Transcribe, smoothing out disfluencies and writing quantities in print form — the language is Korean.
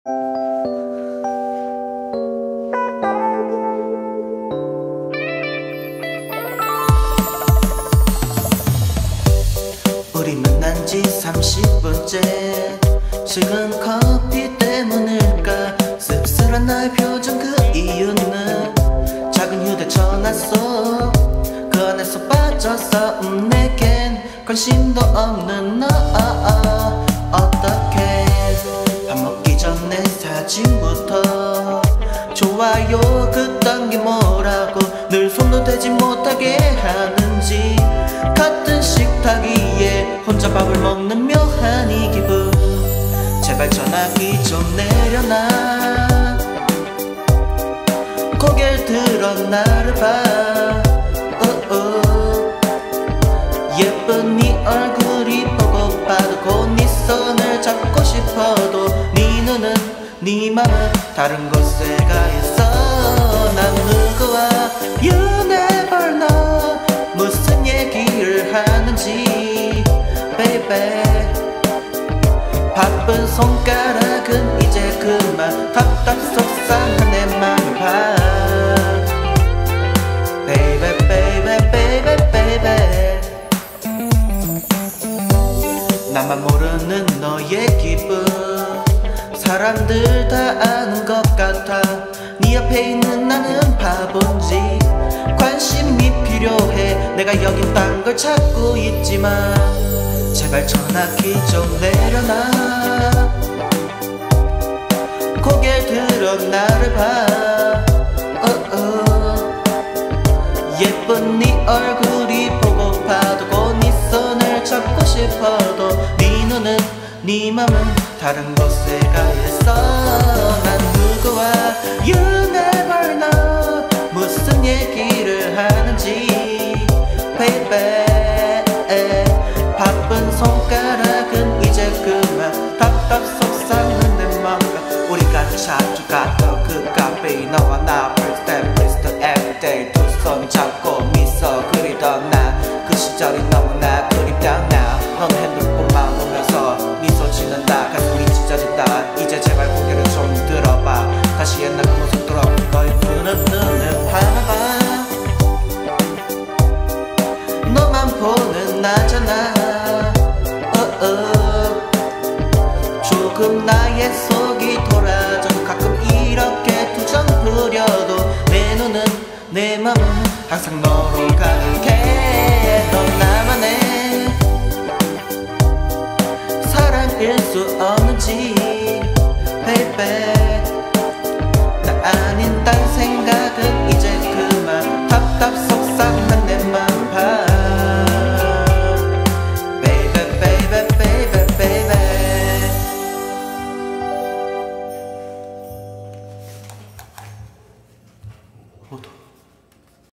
우리 만난 지 30분째 식은 커피 때문일까 씁쓸한 나의 표정 그 이유는 작은 휴대전화 속 그 안에서 빠져서 내겐 관심도 없는 너 어떡해 밥 먹기 전에 사진부터 좋아요 그딴 게 뭐라고 늘 손도 대지 못하게 하는지 같은 식탁 위에 혼자 밥을 먹는 묘한 이 기분 제발 전화기 좀 내려놔 고개를 들어 나를 봐 예쁜 네 얼굴이 보고파도 곧 네 손을 잡고 싶어도 네 눈은 네 맘은 다른 곳에 가 있어 난 누구와 You never know 무슨 얘기를 하는지 baby 바쁜 손가락은 이제 그만 답답 속상한 내 맘을 봐 baby baby baby baby 나만 모르는 너의 기분 사람들 다 아는 것 같아 네 옆에 있는 나는 바본지 관심이 필요해 내가 여긴 딴 걸 찾고 있지만 제발 전화기 좀 내려놔 고개 들어 나를 봐 예쁜 네 얼굴이 보고파도 곧 네 손을 잡고 싶어도 네 눈은 네 맘은 다른 곳에 가 있어 난 누구와 You never know 무슨 얘기를 하는지 baby 바쁜 손가락은 이제 그만 답답 속상한 내 맘과 우리가 자주 갔던 그 카페 너와 나 First step, first step every day 두 손 잡고 미소 그리던 나 그 시절이 너무나 그립다 나 넌 핸드폰만 보면서 미소 짓는다 가슴이 찢어진다 이제 제발 고개를 좀 들어봐 다시 옛날 그 모습 돌아 너의 푸른 눈을 바라봐 너만 보는 나잖아 조금 나의 속이 돌아져도 가끔 이렇게 투정 부려도 내 눈은 내 맘은 항상 너로 가득해 넌 나만의 사랑일 수 없는지 baby